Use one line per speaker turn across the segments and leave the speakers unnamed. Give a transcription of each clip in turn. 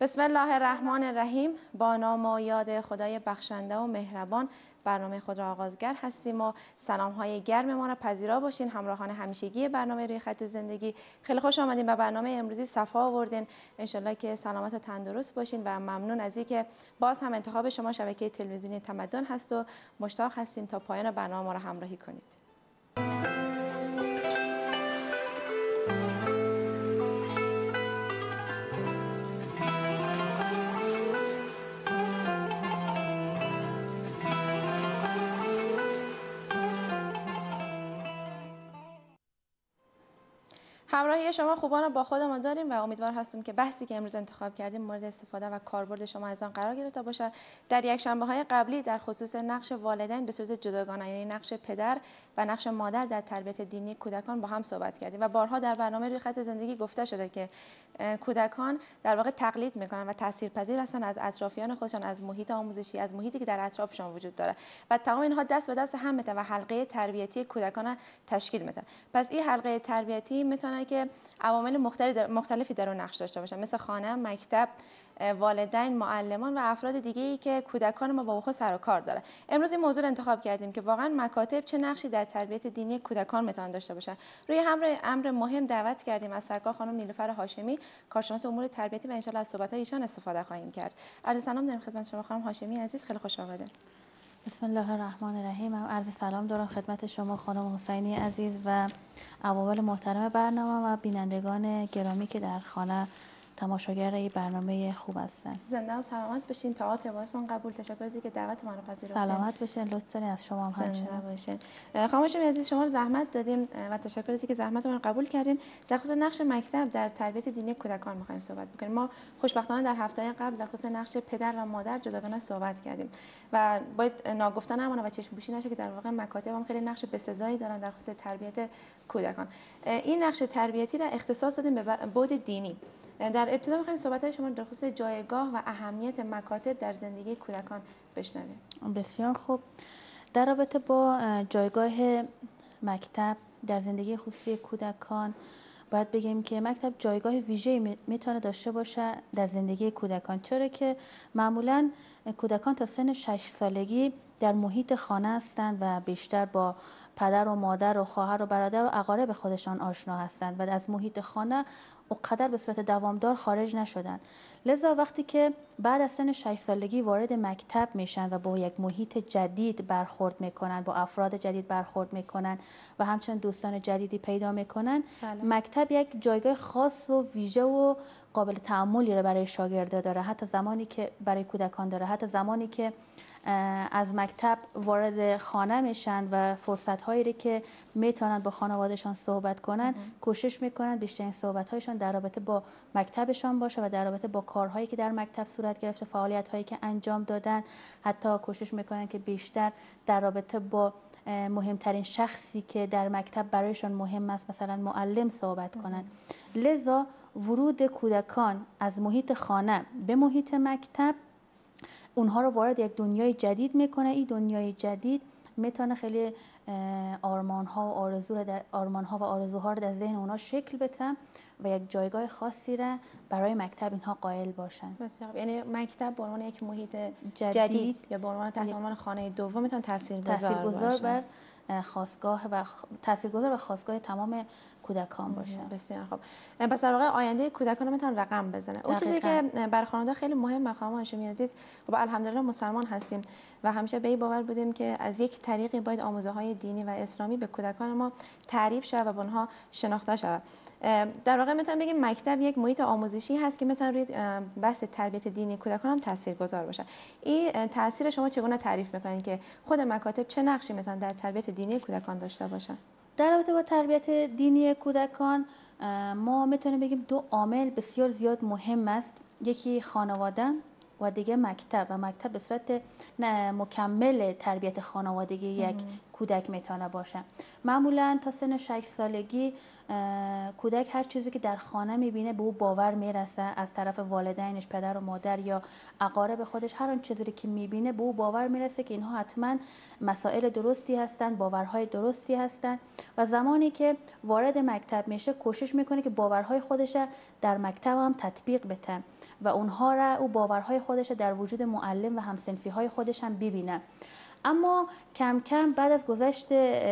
بسم الله الرحمن الرحیم. با نام و یاد خدای بخشنده و مهربان برنامه خود را آغازگر هستیم و سلام‌های گرم ما را پذیرا باشین. همراهان همیشگی برنامه روی خط زندگی، خیلی خوش آمدین به برنامه امروزی. صفا آوردین. انشالله که سلامت و تندرست باشین و ممنون از اینکه باز هم انتخاب شما شبکه تلویزیونی تمدن هست و مشتاق هستیم تا پایان برنامه ما را همراهی کنید. همراهی شما خوبان رو با خودمون داریم و امیدوار هستیم که بحثی که امروز انتخاب کردیم مورد استفاده و کاربرد شما از آن قرار گرفته باشد. در یک شنبه‌های قبلی در خصوص نقش والدین به صورت جداگانه، یعنی نقش پدر و نقش مادر در تربیت دینی کودکان با هم صحبت کردیم و بارها در برنامه روی خط زندگی گفته شده که کودکان در واقع تقلید میکنن و تاثیرپذیر هستن از اطرافیان خودشان، از محیط آموزشی، از محیطی که در اطرافشان وجود داره و تمام اینها دست به دست هم میتونه و حلقه تربیتی کودکان تشکیل میده. پس این حلقه تربیتی میتونه که عوامل مختلفی در اون نقش داشته باشه، مثل خانه، مکتب، والدین، معلمان و افراد دیگه‌ای که کودکان ما با خود سر و کار داره. امروز این موضوع رو انتخاب کردیم که واقعا مکاتب چه نقشی در تربیت دینی کودکان میتونن داشته باشن. روی امر مهم دعوت کردیم از سرکار خانم نیلوفر هاشمی، کارشناس امور تربیتی و ان شاءالله از صحبت‌های ایشان استفاده خواهیم کرد. عرض سلام دارم خدمت شما خانم هاشمی عزیز، خیلی خوش آمدید.
بسم الله الرحمن الرحیم. عرض سلام دارم خدمت شما خانم حسینی عزیز و عوامل محترم برنامه و بینندگان گرامی که در خانه تماشاگر این برنامه خوب هستند.
زنده و سلامت باشین. تئاتر واسون قبول. تشکر از اینکه دعوت ما رو پذیرفتین.
سلامت باشین. لطف دارین از شما هم همچنین.
زنده باشین. خانم هاشمی عزیز، شما رو زحمت دادیم و تشکر از اینکه زحمت ما رو قبول کردین. در خصوص نقش مکتب در تربیت دینی کودکان می‌خوایم صحبت بکنیم. ما خوشبختانه در هفته‌های قبل در خصوص نقش پدر و مادر جداگانه صحبت کردیم و باید ناگفته نمونه و چشم پوشی نشه که در واقع مکاتب هم خیلی نقش بسزایی دارن در خصوص تربیت کودکان. این نقش تربیتی را اختصاص دادیم به بعد دینی. در ابتدا می‌خوایم صحبت‌های شما در خصوص جایگاه و اهمیت مکاتب در زندگی کودکان بشنویم.
بسیار خوب. در رابطه با جایگاه مکتب در زندگی خصوصی کودکان باید بگیم که مکتب جایگاه ویژه‌ای میتونه داشته باشه در زندگی کودکان، چرا که معمولاً کودکان تا سن 6 سالگی در محیط خانه هستند و بیشتر با پدر و مادر و خواهر و برادر و اقارب خودشان آشنا هستند و از محیط خانه اونقدر به صورت دوامدار خارج نشدن. لذا وقتی که بعد از سن 6 سالگی وارد مکتب میشن و با یک محیط جدید برخورد میکنن، با افراد جدید برخورد میکنن و همچنین دوستان جدیدی پیدا میکنن، مکتب یک جایگاه خاص و ویژه و قابل تأملی رو برای شاگردا داره، حتی زمانی که برای کودکان داره، حتی زمانی که از مکتب وارد خانه میشن و فرصت هایی که میتونن با خانوادهشان صحبت کنن، کوشش میکنن بیشترین صحبت هایشان در رابطه با مکتبشان باشه و در رابطه با کارهایی که در مکتب صورت گرفته، فعالیت هایی که انجام دادن. حتی کوشش میکنن که بیشتر در رابطه با مهمترین شخصی که در مکتب برایشان مهم است، مثلا معلم، صحبت کنن. لذا ورود کودکان از محیط خانه به محیط مکتب اونها رو وارد یک دنیای جدید میکنه. این دنیای جدید میتونه خیلی آرمان ها و آرزوها رو در ذهن اونها شکل بده و یک جایگاه خاصی را برای مکتب اینها قائل باشن.
بسیار. یعنی مکتب به عنوان یک محیط جدید یا به عنوان تحت عنوان خانه دوم میتونه تاثیرگذار
بر خاستگاه و تاثیرگذار و خاستگاه تمام کودکان باشه.
بسیار خوب. پس در واقع آینده کودکان میتونه رقم بزنه. اون چیزی که برای خانواده خیلی مهمه خانم هاشمی عزیز، خب الحمدلله مسلمان هستیم و همیشه به این باور بودیم که از یک طریقی باید آموزه‌های دینی و اسلامی به کودکان ما تعریف شود و به اونها شناخته شود. در واقع میتونم بگیم مکتب یک محیط آموزشی هست که میتونه روی بحث تربیت دینی کودکان هم تاثیرگذار باشه. این تاثیر شما چگونه تعریف میکنین که خود مکاتب چه نقشی میتونن در تربیت دینی کودکان داشته باشن؟
در رابطه با تربیت دینی کودکان ما میتونیم بگیم دو عامل بسیار زیاد مهم است. یکی خانواده و دیگه مکتب. و مکتب به صورت مکمل تربیت خانوادگی یک کودک میتونه باشه. معمولا تا سن 6 سالگی کودک هر چیزی که در خانه میبینه به او باور میرسه، از طرف والدینش، پدر و مادر یا اقارب خودش، هر آن چیزی که میبینه به او باور میرسه که اینها حتما مسائل درستی هستند، باورهای درستی هستند و زمانی که وارد مکتب میشه کوشش میکنه که باورهای خودش در مکتب هم تطبیق بده و اونها را، او باورهای خودش در وجود معلم و همسنفی های خودش هم ببینه. اما کم کم بعد از گذشت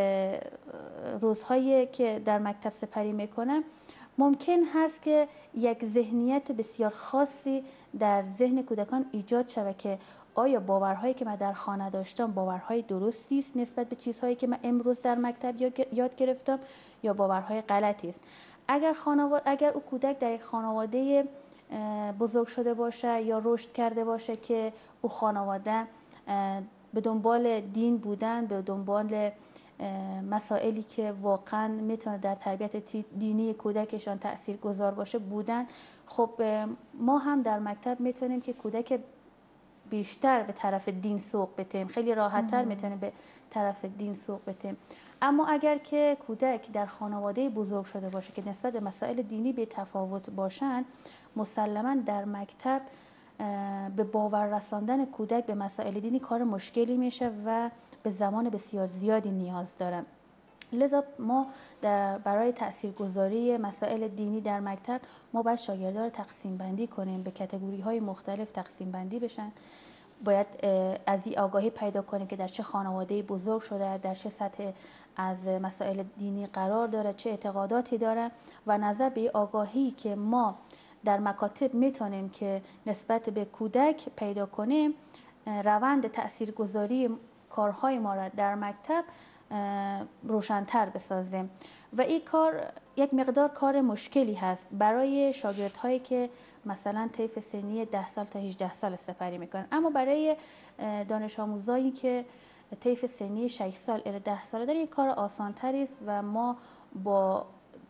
روزهایی که در مکتب سپری میکنه ممکن هست که یک ذهنیت بسیار خاصی در ذهن کودکان ایجاد شود که آیا باورهایی که من در خانه داشتم باورهای درستی است نسبت به چیزهایی که من امروز در مکتب یاد گرفتم یا باورهای غلطی است. اگر او کودک در یک خانواده بزرگ شده باشه یا رشد کرده باشه که او خانواده به دنبال دین بودن، به دنبال مسائلی که واقعا میتونه در تربیت دینی کودکشان تأثیر گذار باشه بودن، خب ما هم در مکتب میتونیم که کودک بیشتر به طرف دین سوق بدیم، خیلی راحت‌تر میتونیم به طرف دین سوق بدیم. اما اگر که کودک در خانواده بزرگ شده باشه که نسبت به مسائل دینی به تفاوت باشن، مسلماً در مکتب به باور رساندن کودک به مسائل دینی کار مشکلی میشه و به زمان بسیار زیادی نیاز داره. لذا ما برای تاثیرگذاری مسائل دینی در مکتب ما باید شاگردان رو تقسیم بندی کنیم، به کاتگوری های مختلف تقسیم بندی بشن. باید از این آگاهی پیدا کنیم که در چه خانواده بزرگ شده، در چه سطح از مسائل دینی قرار داره، چه اعتقاداتی داره و نظر به این آگاهی که ما در مکاتب میتونیم که نسبت به کودک پیدا کنیم، روند تاثیرگذاری کارهای ما را در مکتب روشن‌تر بسازیم و این کار یک مقدار کار مشکلی هست برای شاگردهایی که مثلا طیف سنی 10 سال تا 18 سال سپری میکنن، اما برای دانش آموزایی که طیف سنی 6 سال الی 10 سال داره این کار آسان‌تری است و ما با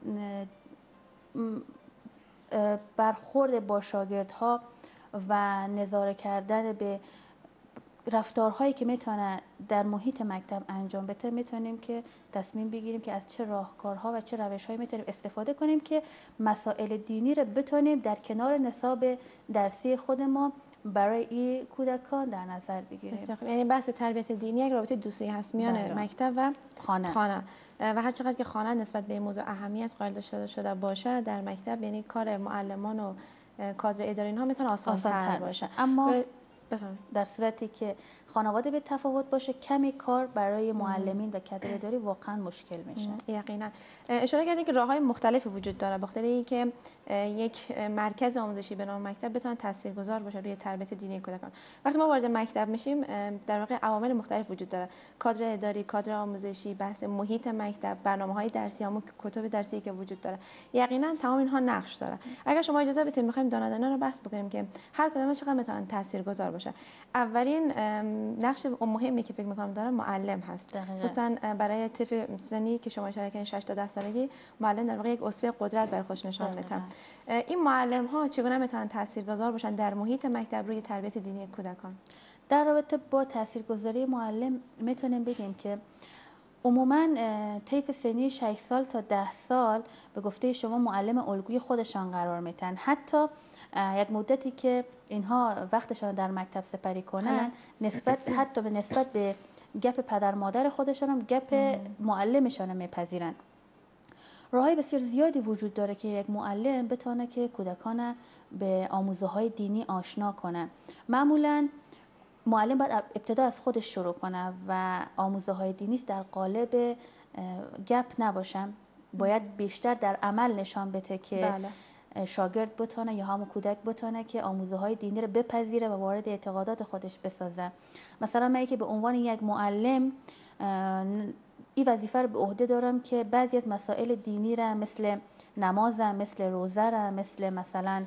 برخورد با شاگردها و نظاره کردن به رفتارهایی که میتونه در محیط مکتب انجام بده میتونیم که تصمیم بگیریم که از چه راهکارها و چه روشهایی میتونیم استفاده کنیم که مسائل دینی رو بتونیم در کنار نصاب درسی خود ما برای این کودکان در نظر بگیریم.
یعنی بحث تربیت دینی یک رابطه دوستی هست میان مکتب و خانه و هر چقدر که خانه نسبت به این موضوع اهمیت قائل شده باشه، در مکتب یعنی کار معلمان و کادر اداری اینها میتونه آسان‌تر باشه.
اما در صورتی که خانواده به تفاوت باشه کمی کار برای معلمین و کادر اداری واقعا مشکل میشه.
یقینا اشاره کردین که راههای مختلفی وجود داره به خاطر اینکه یک مرکز آموزشی به نام مکتب بتونه تاثیرگذار باشه روی تربیت دینی کودکان. وقتی ما وارد مکتب میشیم در واقع عوامل مختلف وجود داره، کادر اداری، کادر آموزشی، بحث محیط مکتب، برنامه‌های درسی، کتب درسی که وجود داره. یقینا تمام اینها نقش داره. اگر شما اجازه بدید می‌خوایم دانه دانه رو بحث بکنیم که هر کدوم چقدر میتونن تاثیرگذار باشه. اولین نقش مهمی که فکر می‌کنم داره معلم هست. خصوصا برای طیف سنی که شما اشاره کردین 6 تا 10 سالگی، معلم در واقع یک اسوه قدرت برای خودش نشان میده. این معلم ها چگونه میتونن تاثیرگذار باشن در محیط مکتب روی تربیت دینی کودکان؟
در رابطه با تاثیرگذاری معلم میتونیم بگیم که عموما طیف سنی 6 سال تا 10 سال به گفته شما معلم الگوی خودشان قرار میتن. حتی یک مدتی که اینها وقتشان در مکتب سپری کنن حتی به نسبت به گپ پدر مادر خودشان هم گپ معلمشان میپذیرن. راههای بسیار زیادی وجود داره که یک معلم بتونه که کودکان به آموزه‌های دینی آشنا کنه. معمولاً معلم باید ابتدا از خودش شروع کنه و آموزه‌های دینیش در قالب گپ نباشه، باید بیشتر در عمل نشان بده که شاگرد بتونه یا همون کودک بتونه که آموزه‌های دینی رو بپذیره و وارد اعتقادات خودش بسازه. مثلا من که به عنوان یک معلم این وظیفه رو به عهده دارم که بعضی از مسائل دینی را مثل نماز، مثل روزه را، مثلا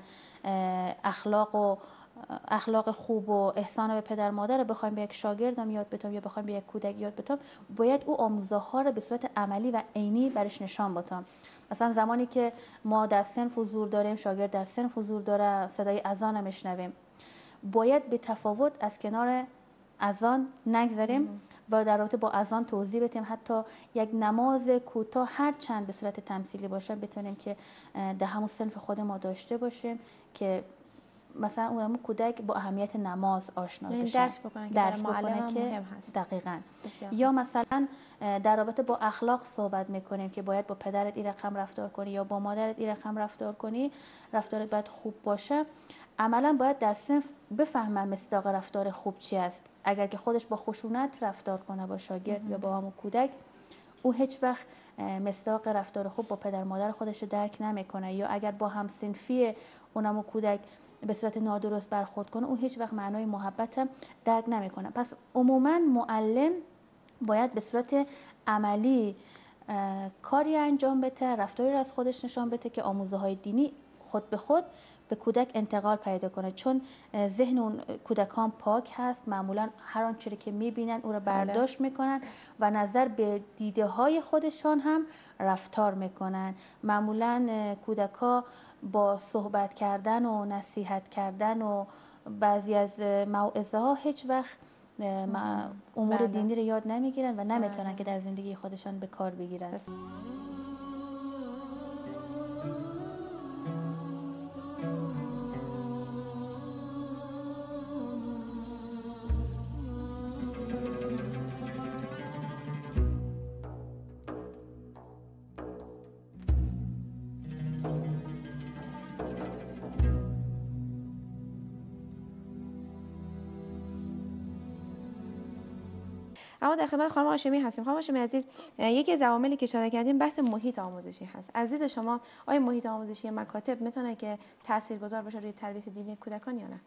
اخلاق خوب و احسان به پدر مادر رو بخوایم به یک شاگردم یاد بدم یا بخوایم به یک کودک یاد بدم، باید او آموزه‌ها رو به صورت عملی و عینی برش نشان بدم. مثلا زمانی که ما در صنف حضور داریم، شاگرد در صنف حضور داره، صدای اذان میشنویم، باید به تفاوت از کنار اذان نگذریم و در رابطه با اذان توضیح بدیم، حتی یک نماز کوتاه هر چند به صورت تمثیلی باشه بتونیم که در همون صنف خود ما داشته باشیم که مثلا اون کودک با اهمیت نماز آشنا بشه،
درک بکنه که برای معلم هم مهم هست.
دقیقاً.
بسیار.
یا مثلا در رابطه با اخلاق صحبت میکنیم که باید با پدرت این رقم رفتار کنی یا با مادرت این رقم رفتار کنی، رفتارت باید خوب باشه. عملا باید در صنف بفهمن مصداق رفتار خوب چی است. اگر که خودش با خشونت رفتار کنه با شاگرد یا با همون کودک، او هیچ وقت مصداق رفتار خوب با پدر مادر خودش درک نمیکنه. یا اگر با هم صنفی اونمو کودک به صورت نادرست برخورد کنه، او هیچ وقت معنای محبت درک نمیکنه. پس عموما معلم باید به صورت عملی کاری انجام بده، رفتاری را از خودش نشان بده که آموزه های دینی خود به خود به کودک انتقال پیدا کنه، چون ذهن اون کودکان پاک هست. معمولا هر آنچه که میبینن او را برداشت میکنن و نظر به دیده های خودشان هم رفتار میکنن. معمولا کودکا با صحبت کردن و نصیحت کردن و بعضی از موعظه ها هیچ وقت امور دینی رو یاد نمیگیرن و نمیتونن که در زندگی خودشان به کار بگیرن.
اما در خدمت خانم هاشمی هستیم. خانم هاشمی عزیز، یکی از عواملی که اشاره کردیم بحث محیط آموزشی هست. از دید شما آیا محیط آموزشی مکاتب میتونه که تاثیرگذار باشه روی تربیت دینی کودکان یا نه؟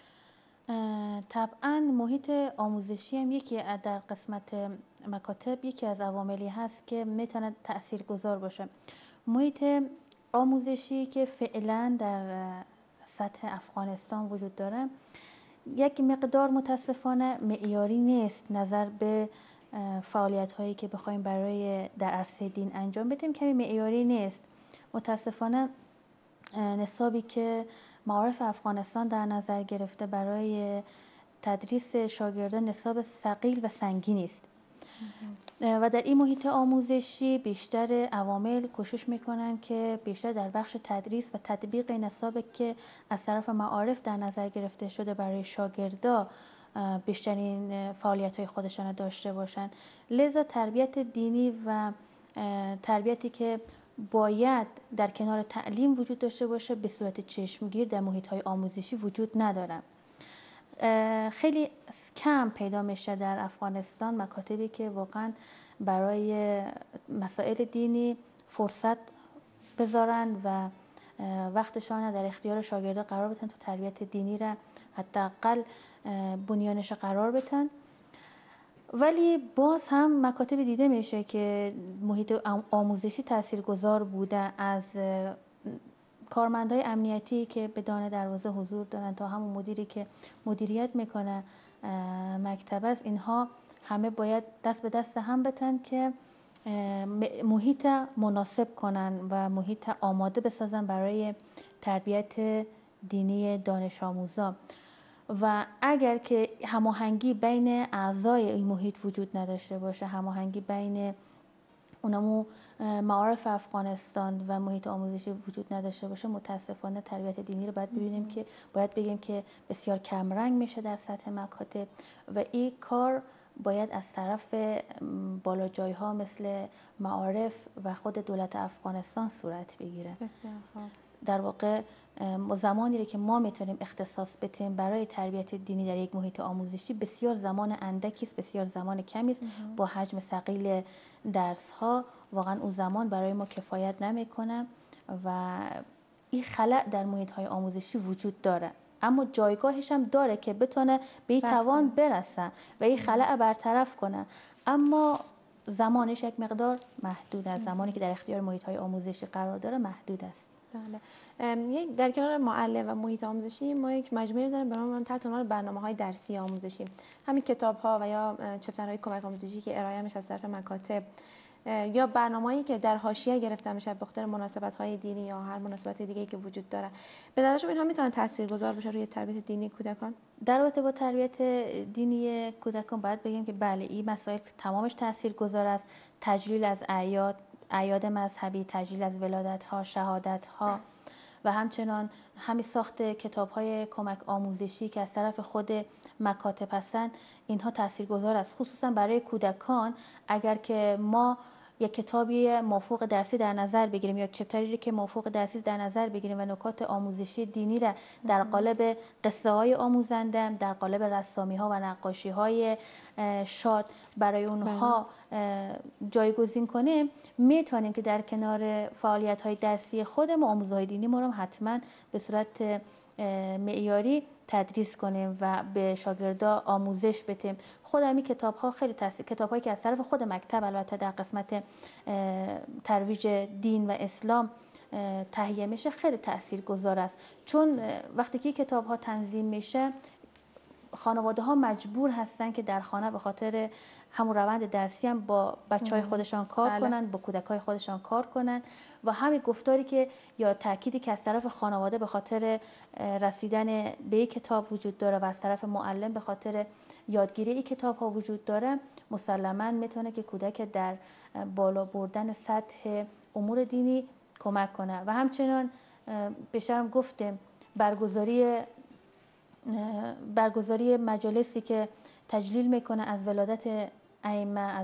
طبعا محیط آموزشی هم یکی در قسمت مکاتب یکی از عواملی هست که میتونه تاثیرگذار باشه. محیط آموزشی که فعلا در سطح افغانستان وجود داره یک مقدار متاسفانه معیاری نیست. نظر به فعالیت هایی که بخوایم برای در عرصه دین انجام بدیم کمی معیاری نیست. متاسفانه نصابی که معارف افغانستان در نظر گرفته برای تدریس شاگردان نصاب ثقیل و سنگینی است و در این محیط آموزشی بیشتر عوامل کوشش میکنن که بیشتر در بخش تدریس و تطبیق نصابی که از طرف معارف در نظر گرفته شده برای شاگردا بیشترین فعالیت های خودشان داشته باشن. لذا تربیت دینی و تربیتی که باید در کنار تعلیم وجود داشته باشه به صورت چشمگیر در محیط های آموزشی وجود نداره. خیلی کم پیدا میشه در افغانستان مکاتبی که واقعا برای مسائل دینی فرصت بذارن و وقتشان در اختیار شاگردا قرار بدن تا تربیت دینی را حداقل بنیانش قرار بدن. ولی باز هم مکاتب دیده میشه که محیط آموزشی تاثیرگذار بوده، از کارمندای امنیتی که به دانه دروازه حضور دارن تا همون مدیری که مدیریت میکنه مکتب است، اینها همه باید دست به دست هم بتن که محیط مناسب کنن و محیط آماده بسازن برای تربیت دینی دانش آموزا. و اگر که هماهنگی بین اعضای این محیط وجود نداشته باشه، هماهنگی بین اونمو معارف افغانستان و محیط آموزشی وجود نداشته باشه، متاسفانه تربیت دینی رو باید بگیم که بسیار کمرنگ میشه در سطح مکاتب و این کار باید از طرف بالاجای ها مثل معارف و خود دولت افغانستان صورت بگیره.
بسیار خوب.
در واقع زمانی که ما میتونیم اختصاص بدیم برای تربیت دینی در یک محیط آموزشی بسیار زمان اندکی است، بسیار زمان کمی است. با حجم ثقیل درس ها واقعا اون زمان برای ما کفایت نمیکنه و این خلأ در محیط های آموزشی وجود داره، اما جایگاهش هم داره که بتونه به این توان برسه و این خلأ برطرف کنه، اما زمانش یک مقدار محدود است. زمانی که در اختیار محیط های آموزشی قرار داره محدود است.
بله. در کنار معلم و محیط آموزشی ما یک مجموعه داریم به نام تحت عنوان برنامه‌های درسی آموزشی. همین کتاب‌ها و یا چپترهای کمک آموزشی که ارائه میشه از طرف مکاتب یا برنامه‌ای که در حاشیه گرفته میشه به خاطر مناسبت‌های دینی یا هر مناسبت دیگه‌ای که وجود داره، به نظر شما اینها میتونن تاثیرگذار بشه روی تربیت دینی کودکان؟
در رابطه با تربیت دینی کودکان باید بگیم که بله، این مسائل تمامش تاثیرگذار است. تجلیل از اعیاد مذهبی، تجلیل از ولادت‌ها، شهادت‌ها و همچنان همین ساخت کتاب‌های کمک آموزشی که از طرف خود مکاتب هستند، اینها تاثیرگذار است، خصوصا برای کودکان. اگر که ما یک کتابی مافوق درسی در نظر بگیریم یا چپتری که مافوق درسی در نظر بگیریم و نکات آموزشی دینی را در قالب قصه های آموزنده، در قالب رسامی ها و نقاشی های شاد برای اونها جایگزین کنیم، میتونیم که در کنار فعالیت های درسی خودمون آموزهای دینی ما رو حتما به صورت معیاری تدریس کنیم و به شاگردا آموزش بدیم. خود همین کتاب‌ها خیلی کتاب‌هایی که از طرف خود مکتب البته در قسمت ترویج دین و اسلام تهیه میشه خیلی تاثیرگذار است، چون وقتی که کتاب‌ها تنظیم میشه خانواده ها مجبور هستن که در خانه به خاطر همون روند درسی هم با بچهای خودشان کار کنن، با کودکای خودشان کار کنن و همین گفتاری که یا تأکیدی که از طرف خانواده به خاطر رسیدن به یک کتاب وجود داره و از طرف معلم به خاطر یادگیری این کتاب ها وجود داره، مسلماً میتونه که کودک در بالا بردن سطح امور دینی کمک کنه. و همچنان به شرم گفتیم برگزاری مجالسی که تجلیل میکنه از ولادت ائمه، از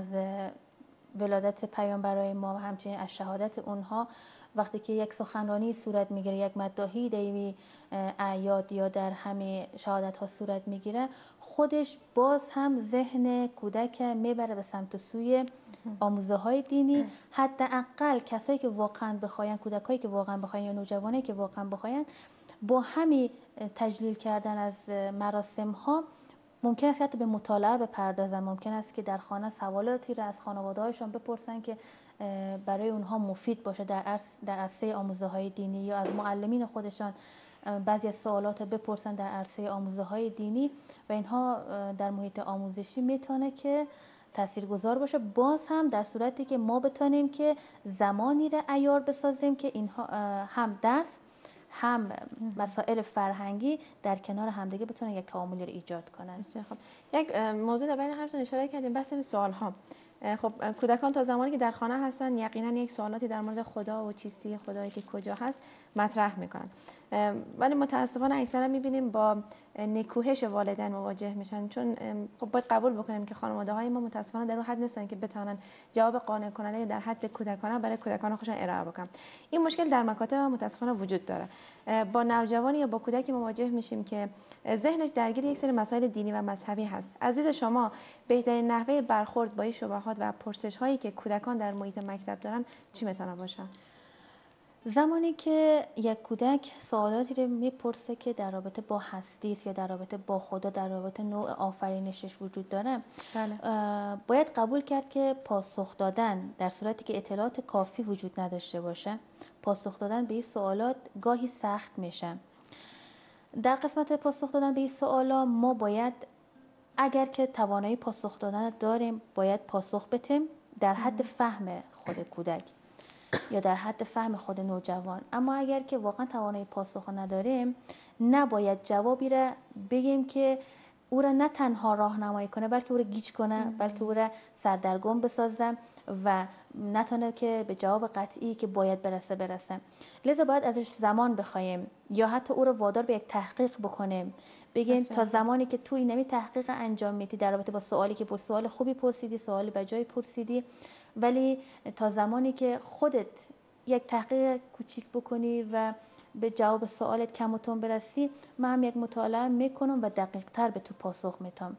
ولادت پیامبرای ما و همچنین از شهادت اونها، وقتی که یک سخنرانی صورت میگیره، یک مداحی دیوی اعیاد یا در همه شهادت ها صورت میگیره، خودش باز هم ذهن کودک میبره به سمت و سوی آموزه های دینی. حداقل کسایی که واقعا بخواین، کودکایی که واقعا بخواین یا نوجوانایی که واقعا بخواین، با همین تجلیل کردن از مراسم ها ممکن است حتی به مطالعه بپردازن. ممکن است که در خانه سوالاتی را از خانواده هایشان بپرسن که برای اونها مفید باشه در عرصه آموزه های دینی، یا از معلمین خودشان بعضی از سوالات بپرسن در عرصه آموزه های دینی و اینها در محیط آموزشی میتونه که تاثیرگذار باشه. باز هم در صورتی که ما بتونیم که زمانی را عیار بسازیم که اینها هم درس هم مسائل فرهنگی در کنار همدیگه بتونن یک تعاملی رو ایجاد کنن.
بسیار خوب. یک موضوع در بین هرتون اشاره کردیم، بحث سوال ها. خب کودکان تا زمانی که در خانه هستن یقینا یک سوالاتی در مورد خدا و چیستی خدایی که کجا هست مطرح میکنن، ولی متاسفانه اکثرا میبینیم با نکوهش والدین مواجه میشن، چون خب باید قبول بکنیم که خانواده های ما متاسفانه در اون حد نیستن که بتونن جواب قانع کننده در حد کودکانه برای کودکان خودشون ارائه بکنن. این مشکل در مکاتب متاسفانه وجود داره. با نوجوانی یا با کودکی مواجه میشیم که ذهنش درگیر یک سری مسائل دینی و مذهبی هست. عزیز شما بهترین نحوه برخورد با این شبهات و پرسش هایی که کودکان در محیط مکتب دارن چی میتونه باشه؟
زمانی که یک کودک سوالاتی رو میپرسه که در رابطه با هستی است یا در رابطه با خدا، در رابطه نوع آفرینشش وجود داره، باید قبول کرد که پاسخ دادن در صورتی که اطلاعات کافی وجود نداشته باشه، پاسخ دادن به این سوالات گاهی سخت میشه. در قسمت پاسخ دادن به این سوالا ما باید، اگر که توانایی پاسخ دادن داریم، باید پاسخ بدیم در حد فهم خود کودک یا در حد فهم خود نوجوان. اما اگر که واقعا توانایی پاسخ نداریم، نباید جوابی را بگیم که او را نه تنها راهنمایی کنه بلکه او را گیج کنه، بلکه او را سردرگم بسازه و نتونه که به جواب قطعی که باید برسه. لذا باید ازش زمان بخوایم یا حتی او را وادار به یک تحقیق بکنیم، بگین تا زمانی که تو اینمی تحقیق انجام میدی در رابطه با سوالی که سوال خوبی پرسیدی، سوال بجای پرسیدی، ولی تا زمانی که خودت یک تحقیق کوچیک بکنی و به جواب سوالت کم و تون برسی، من هم یک مطالعه میکنم و دقیق تر به تو پاسخ میتم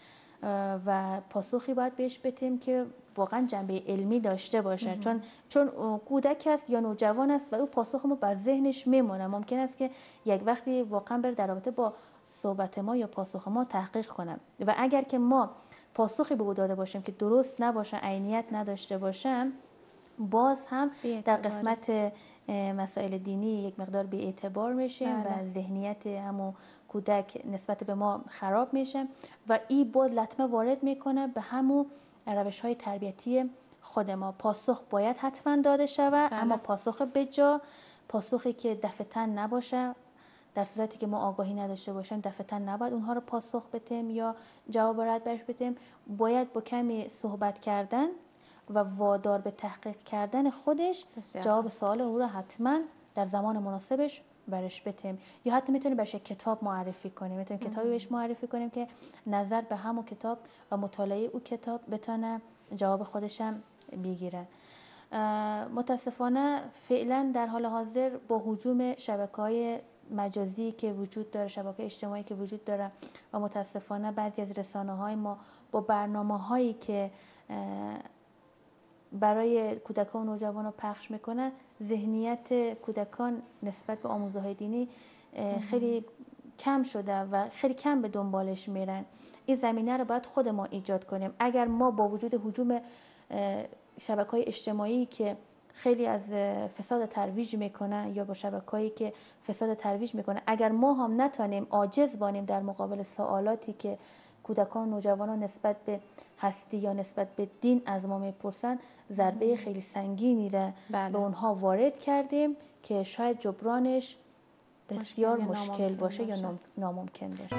و پاسخی باید بهش بدیم که واقعا جنبه علمی داشته باشه. چون کودک است یا نوجوان است و او پاسخ ما بر ذهنش میمونه. ممکن است که یک وقتی واقعا بر در رابطه با صحبت ما یا پاسخ ما تحقیق کنه و اگر که ما پاسخی به او داده باشیم که درست نباشه، عینیت نداشته باشه، باز هم در قسمت مسائل دینی یک مقدار بی اعتبار میشیم و ذهنیت همون کودک نسبت به ما خراب میشه و این بود لطمه وارد میکنه به همون روش های تربیتی خود ما. پاسخ باید حتما داده شود،
بله.
اما پاسخ بجا، پاسخی که دفعتن نباشه. در صورتی که ما آگاهی نداشته باشیم دفعتن نباید اونها رو پاسخ بدیم یا جواب رد برش بدیم. باید با کمی صحبت کردن و وادار به تحقیق کردن خودش جواب سوال او رو حتما در زمان مناسبش برش بدیم. یا حتی میتونیم برش کتاب معرفی کنیم، میتونیم کتابی بهش معرفی کنیم که نظر به همون کتاب و مطالعه او کتاب بتونه جواب خودشم بگیره. متاسفانه فعلا در حال حاضر با هجوم شبکه‌های مجازی که وجود داره، شبکه اجتماعی که وجود داره و متاسفانه بعضی از رسانه‌های ما با برنامه‌هایی که برای کودکان و نوجوانان پخش میکنه، ذهنیت کودکان نسبت به آموزه‌های دینی خیلی کم شده و خیلی کم به دنبالش میرن. این زمینه رو باید خود ما ایجاد کنیم. اگر ما با وجود هجوم شبکه‌های اجتماعی که خیلی از فساد ترویج میکنه یا با شبکه‌هایی که فساد ترویج میکنه، اگر ما هم نتونیم عاجز بانیم در مقابل سوالاتی که کودکان و نوجوانان نسبت به هستی یا نسبت به دین از ما میپرسن، ضربه خیلی سنگینی را به اونها وارد کردیم که شاید جبرانش بسیار مشکل باشه یا ناممکن باشه.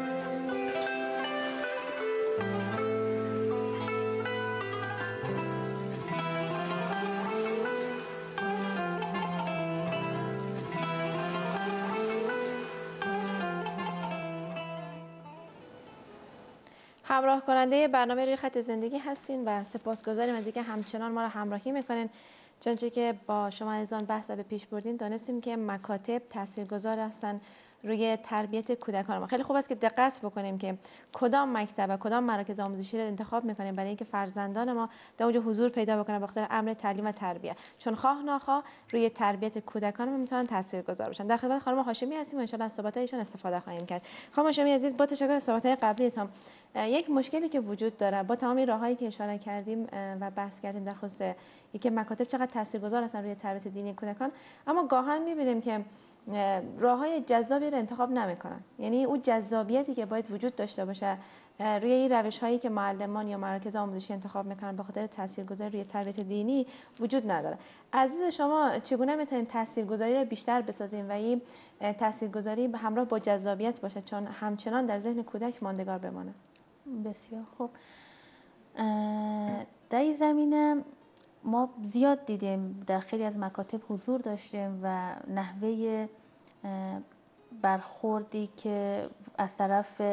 همراه کننده برنامه روی خط زندگی هستین و سپاسگزاریم از اینکه همچنان ما را همراهی میکنین. چونچه که با شما عزیزان بحث به پیش بردیم، دانستیم که مکاتب تاثیرگذار هستن روی تربیت کودکان ما. خیلی خوب است که دقت بکنیم که کدام مکتب و کدام مراکز آموزشی را انتخاب میکنیم برای اینکه فرزندان ما در اونجا حضور پیدا بکنن به خاطر امر تعلیم و تربیت، چون خواه ناخواه روی تربیت کودکان ما میتونن تاثیرگذار باشن. در خدمت خانم هاشمی هستیم و ان شاء الله از صحبت‌هایشان استفاده خواهیم کرد. خانم هاشمی عزیز، با تشکر از صحبت‌های قبلیتون، یک مشکلی که وجود داره با تمام راههایی که اشاره کردیم و بحث کردیم در خصوص اینکه مکاتب چقدر تاثیرگذار هستن روی تربیت دینی کودکان، اما گاهن می‌بینیم که راههای جذابی رو انتخاب نمی‌کنن. یعنی اون جذابیتی که باید وجود داشته باشه روی این روش‌هایی که معلمان یا مراکز آموزشی انتخاب می‌کنن به خاطر تاثیرگذاری روی تربیت دینی وجود نداره. عزیز شما چگونه می‌تونیم تاثیرگذاری رو بیشتر بسازیم و این تاثیرگذاری به همراه با جذابیت باشه چون همچنان در ذهن کودک ماندگار بمانه؟
بسیار خوب. در این زمینه ما زیاد دیدیم، در خیلی از مکاتب حضور داشتیم و نحوه برخوردی که از طرف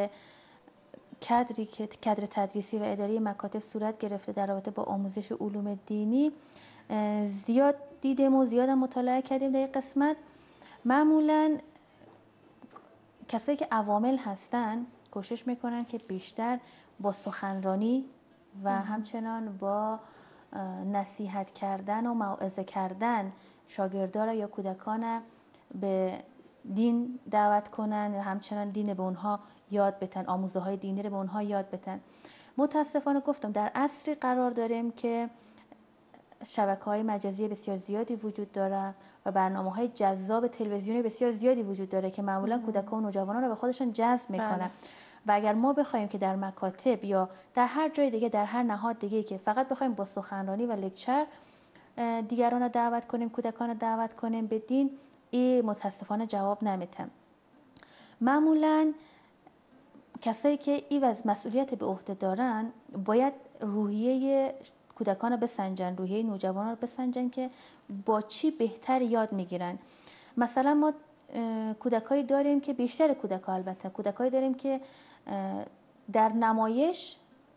کادر تدریسی و اداری مکاتب صورت گرفته در رابطه با آموزش علوم دینی زیاد دیدیم و زیاد مطالعه کردیم. در این قسمت معمولاً کسایی که عوامل هستن کوشش میکنن که بیشتر با سخنرانی و همچنان با نصیحت کردن و موعظه کردن شاگردان یا کودکان به دین دعوت کنن و همچنان دین به اونها یاد بدن، آموزه های دینی رو به اونها یاد بدن. متاسفانه گفتم در عصری قرار داریم که شبکه‌های مجازی بسیار زیادی وجود داره و برنامه‌های جذاب تلویزیونی بسیار زیادی وجود داره که معمولا کودکان و نوجوانان رو به خودشون جذب میکنه. و اگر ما بخوایم که در مکاتب یا در هر جای دیگه، در هر نهاد دیگه که فقط بخوایم با سخنرانی و لکچر دیگران رو دعوت کنیم، کودکان رو دعوت کنیم به دین، این متاسفانه جواب نمیده. معمولا کسایی که این وضع مسئولیت به عهده دارن باید روحیه کودکان رو بسنجن، روحیه نوجوانان رو بسنجن که با چی بهتر یاد میگیرن. مثلا ما کودکایی داریم که بیشتر کودکا، البته کودکایی داریم که در نمایش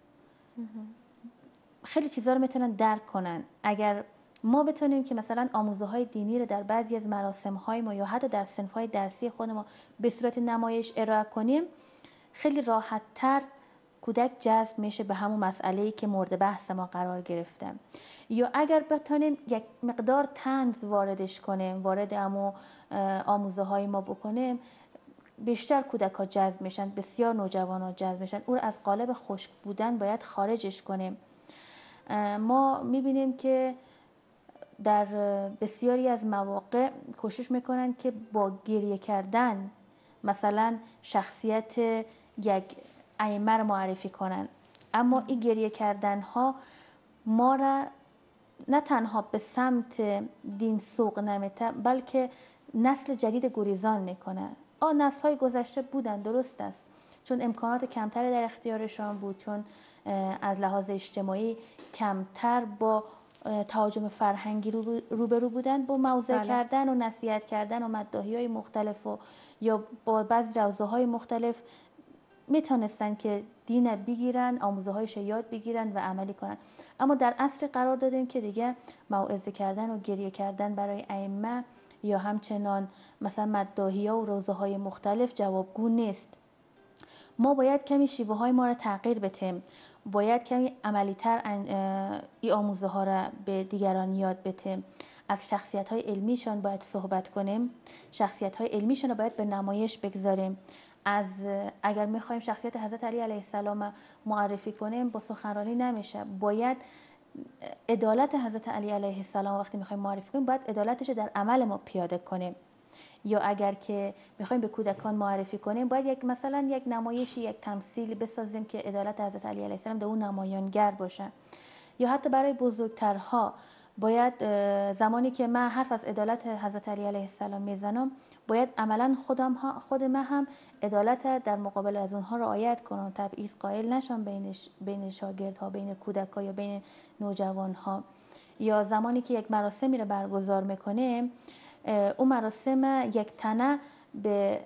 خیلی چیزا رو میتونن درک کنن. اگر ما بتونیم که مثلا آموزه های دینی رو در بعضی از مراسم های ما یا حتی در صنف های درسی خود ما به صورت نمایش ارائه کنیم، خیلی راحت تر کودک جذب میشه به همون مسئله‌ای که مورد بحث ما قرار گرفته. یا اگر بتونیم یک مقدار طنز واردش کنیم، وارد آموزه های ما بکنیم، بیشتر کودک ها جذب میشن، بسیار نوجوان ها جذب میشن. او رو از قالب خشک بودن باید خارجش کنیم. ما میبینیم که در بسیاری از مواقع کوشش میکنن که با گریه کردن مثلا شخصیت یک ائمه رو معرفی کنن، اما این گریه کردن ها ما را نه تنها به سمت دین سوق نمیته، بلکه نسل جدید گریزان میکنه. نسل های گذشته بودن، درست است، چون امکانات کمتری در اختیارشان بود، چون از لحاظ اجتماعی کمتر با تهاجم فرهنگی روبرو بودن، با موعظه کردن و نصیحت کردن و مداحی‌های مختلف و یا با بعضی روضاهای مختلف میتونستن که دین بگیرن، آموزه‌هایش یاد بگیرن و عملی کنن. اما در عصر قرار دادیم که دیگه موعظه کردن و گریه کردن برای ائمه یا همچنان مثلا مداحی‌ها و روضاهای مختلف جوابگو نیست. ما باید کمی شیوه های ما را تغییر بدیم، باید کمی عملی‌تر این آموزه ها را به دیگران یاد بدیم. از شخصیت های علمیشان باید صحبت کنیم، شخصیت های علمیشان را باید به نمایش بگذاریم. اگر میخوایم شخصیت حضرت علی علیه السلام معرفی کنیم با سخنرانی نمیشه، باید عدالت حضرت علی علیه السلام وقتی میخوایم معرفی کنیم باید عدالتش در عمل ما پیاده کنیم. یا اگر که میخوایم به کودکان معرفی کنیم باید مثلا یک نمایشی، یک تمثیلی بسازیم که عدالت حضرت علی علیه السلام در اون نمایانگر باشه. یا حتی برای بزرگترها باید زمانی که من حرف از عدالت حضرت علی علیه السلام میزنم باید عملا خود من هم عدالت در مقابل از اونها رعایت کنم، تبعیض قائل نشم بین شاگردها، بین کودک‌ها یا بین نوجوان‌ها. یا زمانی که یک مراسمی رو برگزار میکنیم اون مراسم یک تنه به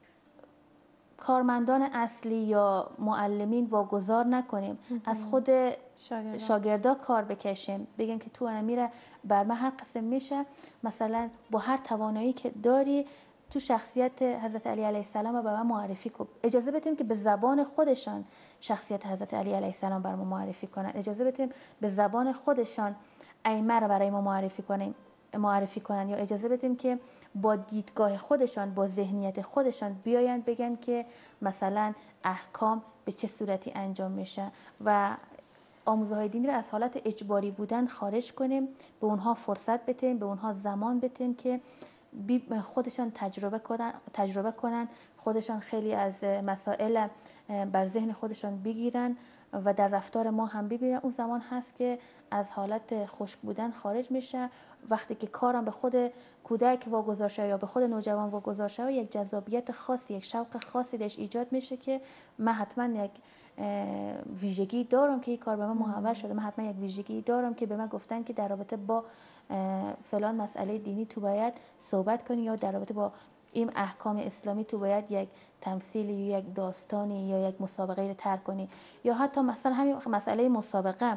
کارمندان اصلی یا معلمین واگذار نکنیم، از خود شاگردا کار بکشیم، بگیم که تو امیر بر من هر قسم میشه، مثلا با هر توانایی که داری تو شخصیت حضرت علی علیه السلام رو به من معرفی کن. اجازه بدیم که به زبان خودشان شخصیت حضرت علی علیه السلام بر ما معرفی کنن، اجازه بدیم به زبان خودشان ائمه رو برای ما معرفی کنن، یا اجازه بدیم که با دیدگاه خودشان، با ذهنیت خودشان بیاین بگن که مثلا احکام به چه صورتی انجام میشه و آموزه های دینی رو از حالت اجباری بودن خارج کنیم، به اونها فرصت بدیم، به اونها زمان بدیم که خودشان تجربه کنن، خودشان خیلی از مسائل بر ذهن خودشان بگیرن و در رفتار ما هم ببینن. اون زمان هست که از حالت خشک بودن خارج میشه. وقتی که کارم به خود کودک واگذار شه یا به خود نوجوان واگذار شه، یک جذابیت خاصی، یک شوق خاصی درش ایجاد میشه که من حتما یک ویژگی دارم که این کار به من محول شده، من حتما یک ویژگی دارم که به من گفتن که در رابطه با فلان مسئله دینی تو باید صحبت کنی، یا در رابطه با این احکام اسلامی تو باید یک تمثیلی یا یک داستانی یا یک مسابقه رو ترک کنی. یا حتی مثلا همین مسئله مسابقه،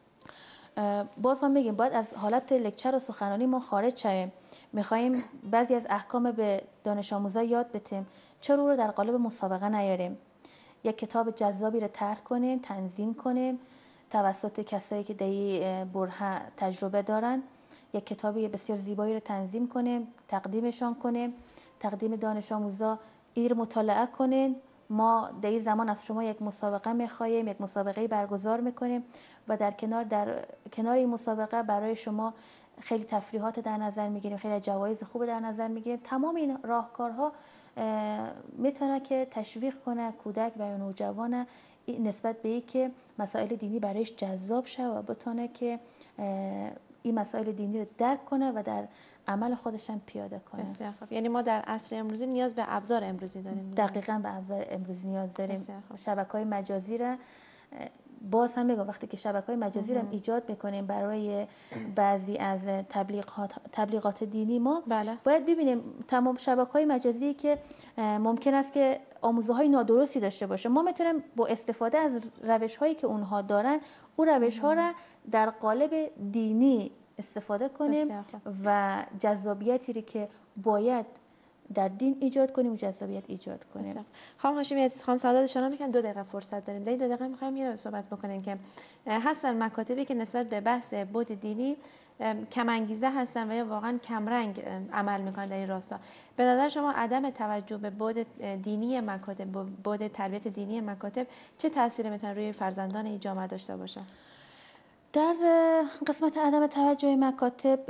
باز هم میگیم باید از حالت لکچر و سخنرانی ما خارج شویم. میخوایم بعضی از احکام به دانش آموزا یاد بدیم، چرا او رو در قالب مسابقه نیاریم؟ یک کتاب جذابی رو طرح کنیم، تنظیم کنیم توسط کسایی که در این بره تجربه دارن، یک کتابی بسیار زیبایی رو تنظیم کنیم، تقدیمشان کنیم، تقدیم دانش آموزا این مطالعه کنین. ما در این زمان از شما یک مسابقه میخواهیم، یک مسابقه برگزار میکنیم و در کنار این مسابقه برای شما خیلی تفریحات در نظر میگیریم، خیلی جوایز خوب در نظر میگیریم. تمام این راهکارها میتونه که تشویق کنه کودک و نوجوان نسبت به اینکه مسائل دینی برایش جذاب شه و بتونه که این مسائل دینی رو درک کنه و در عمل خودش هم پیاده کنه.
بسیار خوب. یعنی ما در عصر امروزی نیاز به ابزار امروزی داریم.
دقیقاً به ابزار امروزی نیاز داریم. شبکه‌های مجازی را باز هم میگم وقتی که شبکه‌های مجازی رو ایجاد میکنیم برای بعضی از تبلیغات دینی، ما باید ببینیم تمام شبکه‌های مجازی که ممکن است که آموزه‌های نادرستی داشته باشه، ما میتونیم با استفاده از روش‌هایی که اونها دارن اون روش‌ها را در قالب دینی استفاده کنیم و جذابیتی رو که باید در دین ایجاد کنیم و جذابیت ایجاد کنیم.
خانم هاشمی عزیز، خانم سعادت اشاره میکنن 2 دقیقه فرصت داریم. در 2 دقیقه میخوایم یه رو صحبت بکنیم که هستن مکاتبی که نسبت به بحث بود دینی کم انگیزه هستن و یا واقعا کم رنگ عمل میکنن در این راستا. به نظر شما عدم توجه به بود دینی مکاتب، بود تربیت دینی مکاتب چه تأثیری میتونه روی فرزندان این جامعه داشته باشه؟
در قسمت عدم توجه مکاتب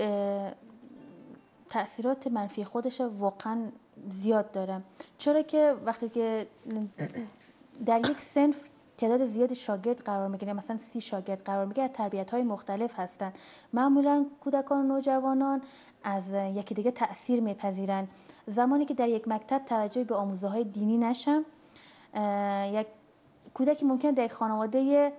تأثیرات منفی خودش واقعا زیاد داره، چرا که وقتی که در یک صنف تعداد زیادی شاگرد قرار میگیره، مثلا 30 شاگرد قرار میگیره، از تربیت‌های مختلف هستن. معمولا کودکان و نوجوانان از یکی دیگه تأثیر میپذیرن. زمانی که در یک مکتب توجهی به آموزه‌های دینی نشم، یک کودکی ممکن در یک خانواده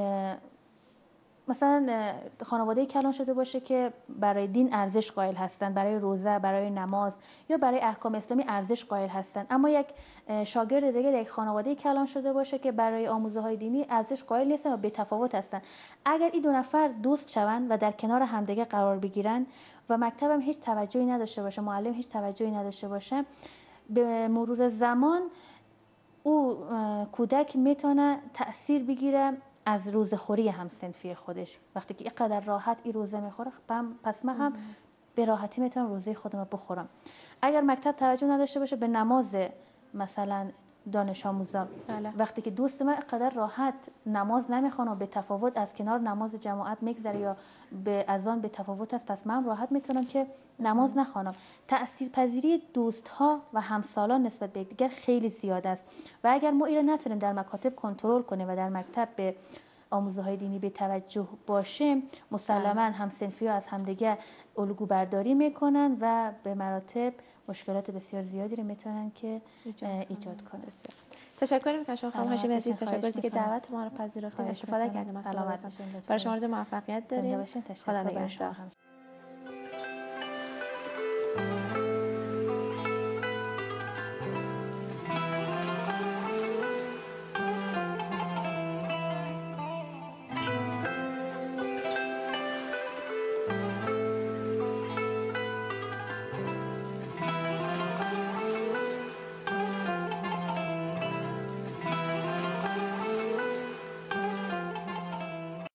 مثلا خانواده کلان شده باشه که برای دین ارزش قائل هستن، برای روزه، برای نماز یا برای احکام اسلامی ارزش قائل هستن، اما یک شاگرد دیگه در یک خانواده کلان شده باشه که برای آموزه‌های دینی ارزش قائل نیستن و بی‌تفاوت هستن. اگر این دو نفر دوست شوند و در کنار همدیگه قرار بگیرن و مکتب هم هیچ توجهی نداشته باشه، معلم هیچ توجهی نداشته باشه، به مرور زمان او کودک میتونه تأثیر بگیره از روزه‌خوری همسنفی خودش. وقتی که اینقدر راحت این روزه میخوره، پس من هم به راحتی میتونم روزه خودم رو بخورم. اگر مکتب توجه نداشته باشه به نماز مثلا دانش آموزا، وقتی که دوست من اینقدر راحت نماز نمیخونه و به تفاوت از کنار نماز جماعت میگذره یا به اذان به تفاوت است، پس من راحت میتونم که نماز نخوانم. تاثیرپذیری دوست ها و همسالان نسبت به یکدیگر خیلی زیاد است و اگر ما این رو نتونیم در مکاتب کنترل کنیم و در مکتب به آموزه‌های دینی به توجه باشیم، مسلماً همسنفی‌ها از همدیگه الگو برداری میکنن و به مراتب مشکلات بسیار زیادی رو میتونن که ایجاد کنن.
تشکر میکنم شما خانم هاشمی عزیز، تشکر که دعوت ما رو پذیرفتید، استفاده کردیم از صحبتتون. برای شما آرزوی موفقیت داریم. خدا نگهدار.